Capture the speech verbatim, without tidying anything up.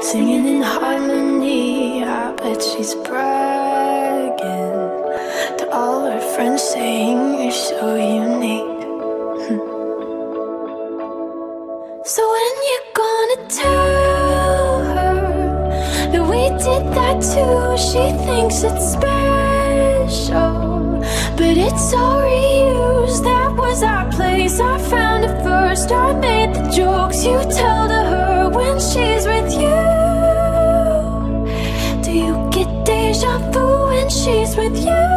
singing in harmony. I bet she's bragging to all her friends, saying you're so unique. So when you gonna tell her that we did that too? She thinks it's special, but it's all reused. That was our place, I found it first. I made the jokes you tell to her when she's with you. Do you get deja vu when she's with you?